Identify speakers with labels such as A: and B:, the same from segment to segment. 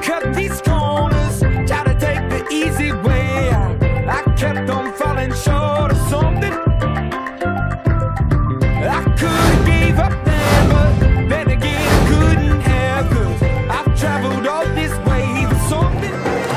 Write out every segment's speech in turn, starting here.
A: cut these corners, try to take the easy way out. I kept on falling short of something. I could've gave up then, but then again I couldn't have, 'cause I've traveled all this way for something.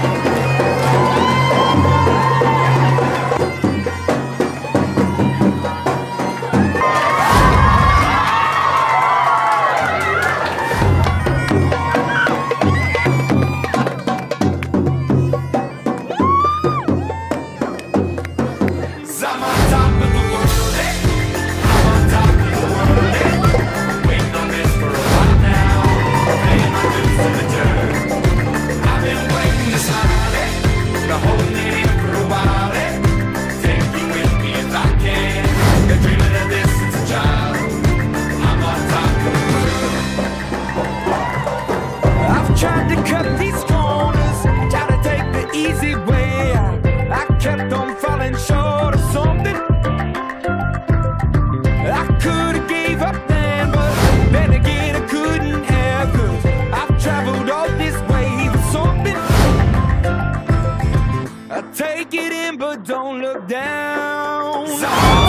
A: I'm on top of the world, eh? I'm on top of the world, eh? Waiting on this for a while now, paying my dues to the dirt. I've been waiting this hard, eh? Been holding it in for a while, eh? Take you with me if I can. Been dreaming of this since a child. I'm on top of the world. I've tried to cut these corners, try to take the easy way out. I kept on falling short of something. I could've gave up then, but then again I couldn't have, 'cause I've traveled all this way for something. I take it in but don't look down.